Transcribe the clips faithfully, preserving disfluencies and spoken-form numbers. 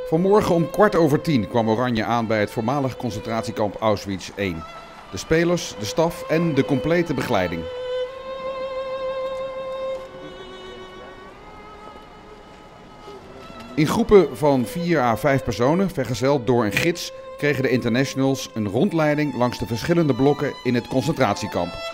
Vanmorgen om kwart over tien kwam Oranje aan bij het voormalig concentratiekamp Auschwitz één. De spelers, de staf en de complete begeleiding. In groepen van vier à vijf personen, vergezeld door een gids, kregen de internationals een rondleiding langs de verschillende blokken in het concentratiekamp.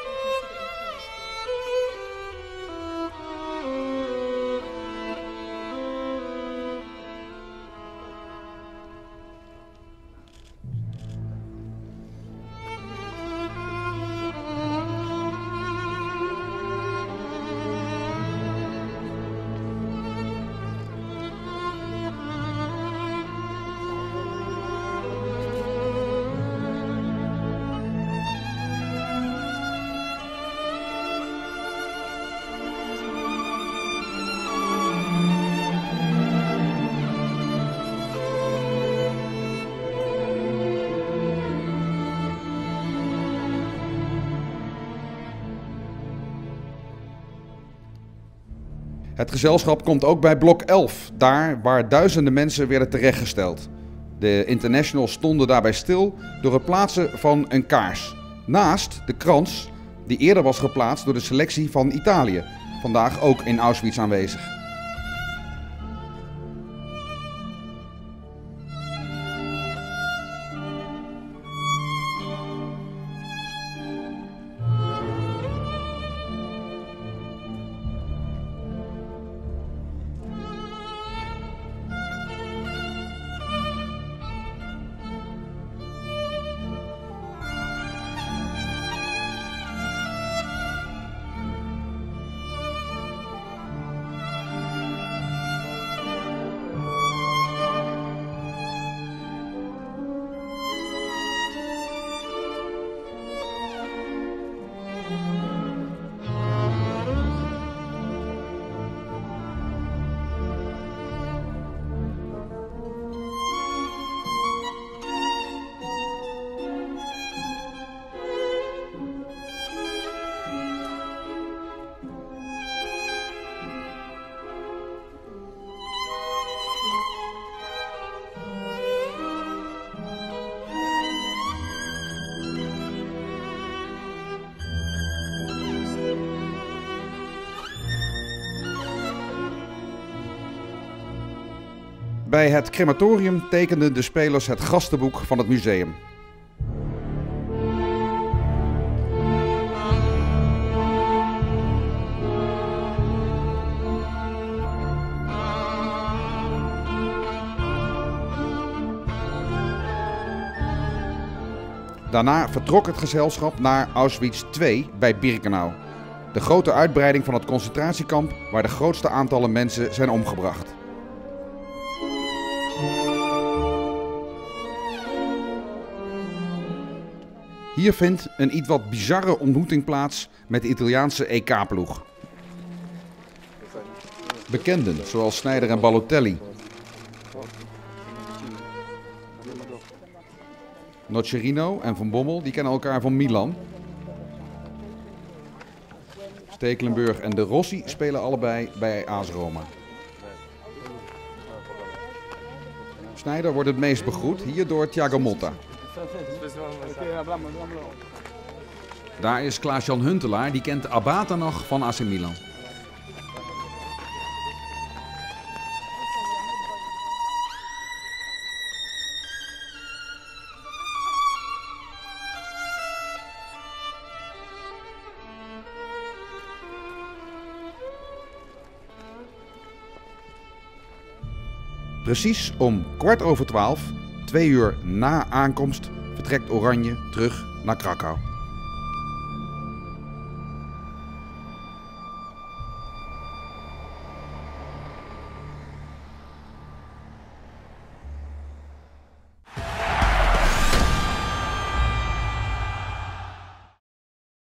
Het gezelschap komt ook bij blok elf, daar waar duizenden mensen werden terechtgesteld. De internationals stonden daarbij stil door het plaatsen van een kaars. Naast de krans, die eerder was geplaatst door de selectie van Italië, vandaag ook in Auschwitz aanwezig. Bij het crematorium tekenden de spelers het gastenboek van het museum. Daarna vertrok het gezelschap naar Auschwitz twee bij Birkenau, de grote uitbreiding van het concentratiekamp waar de grootste aantallen mensen zijn omgebracht. Hier vindt een iets wat bizarre ontmoeting plaats met de Italiaanse E K-ploeg. Bekenden zoals Sneijder en Balotelli, Nocerino en Van Bommel, die kennen elkaar van Milan. Stekelenburg en De Rossi spelen allebei bij A S Roma. Sneijder wordt het meest begroet, hier door Thiago Motta. Daar is Klaas-Jan Huntelaar, die kent Abata nog van A C Milan. Precies om kwart over twaalf, twee uur na aankomst, vertrekt Oranje terug naar Krakau.